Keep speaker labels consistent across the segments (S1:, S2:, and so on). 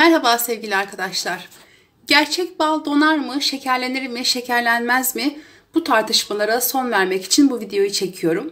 S1: Merhaba sevgili arkadaşlar. Gerçek bal donar mı, şekerlenir mi, şekerlenmez mi? Bu tartışmalara son vermek için bu videoyu çekiyorum.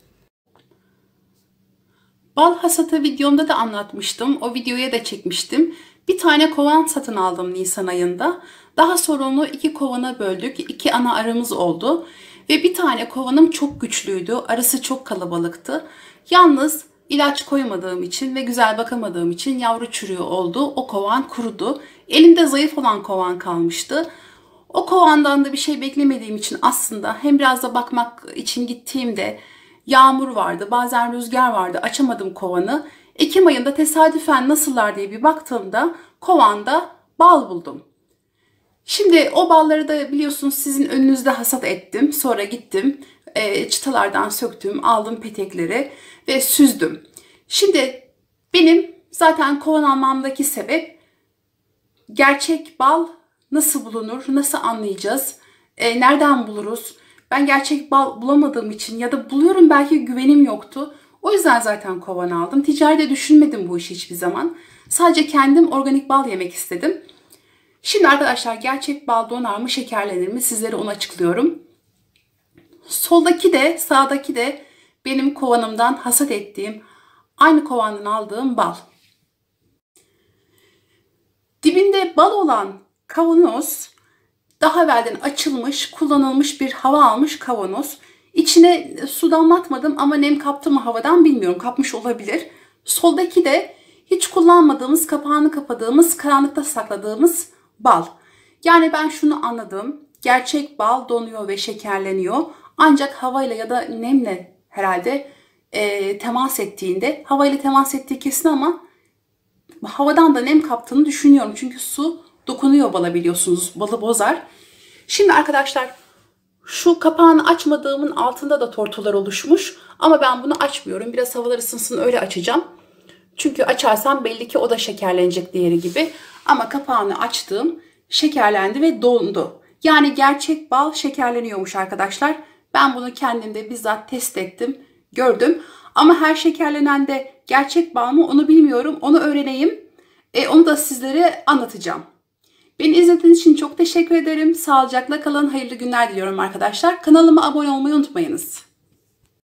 S1: Bal hasatı videomda da anlatmıştım. O videoya da çekmiştim. Bir tane kovan satın aldım Nisan ayında. Daha sonra onu 2 kovana böldük. 2 ana arımız oldu. Ve bir tane kovanım çok güçlüydü. Arısı çok kalabalıktı. Yalnız ilaç koymadığım için ve güzel bakamadığım için yavru çürüğü oldu. O kovan kurudu. Elimde zayıf olan kovan kalmıştı. O kovandan da bir şey beklemediğim için aslında hem biraz da bakmak için gittiğimde yağmur vardı, bazen rüzgar vardı. Açamadım kovanı. Ekim ayında tesadüfen nasıllar diye bir baktığımda kovanda bal buldum. Şimdi o balları da biliyorsunuz sizin önünüzde hasat ettim. Sonra gittim çıtalardan söktüm, aldım petekleri ve süzdüm. Şimdi benim zaten kovan almamdaki sebep gerçek bal nasıl bulunur, nasıl anlayacağız, nereden buluruz? Ben gerçek bal bulamadığım için ya da buluyorum belki güvenim yoktu. O yüzden zaten kovan aldım. Ticaride düşünmedim bu işi hiçbir zaman. Sadece kendim organik bal yemek istedim. Şimdi arkadaşlar gerçek bal donar mı, şekerlenir mi? Sizlere onu açıklıyorum. Soldaki de sağdaki de benim kovanımdan hasat ettiğim, aynı kovandan aldığım bal. Dibinde bal olan kavanoz daha evvelden açılmış, kullanılmış bir hava almış kavanoz. İçine su damlatmadım ama nem kaptı mı havadan bilmiyorum. Kapmış olabilir. Soldaki de hiç kullanmadığımız, kapağını kapadığımız, karanlıkta sakladığımız bal. Yani ben şunu anladım. Gerçek bal donuyor ve şekerleniyor. Ancak havayla ya da nemle herhalde temas ettiğinde, havayla temas ettiği kesin ama havadan da nem kaptığını düşünüyorum. Çünkü su dokunuyor bala, biliyorsunuz. Balı bozar. Şimdi arkadaşlar şu kapağını açmadığımın altında da tortular oluşmuş. Ama ben bunu açmıyorum. Biraz havalar ısınsın öyle açacağım. Çünkü açarsam belli ki o da şekerlenecek diğeri gibi. Ama kapağını açtım, şekerlendi ve dondu. Yani gerçek bal şekerleniyormuş arkadaşlar. Ben bunu kendimde bizzat test ettim, gördüm. Ama her şekerlenen de gerçek bal mı onu bilmiyorum. Onu öğreneyim. Onu da sizlere anlatacağım. Beni izlediğiniz için çok teşekkür ederim. Sağlıcakla kalın, hayırlı günler diliyorum arkadaşlar. Kanalıma abone olmayı unutmayınız.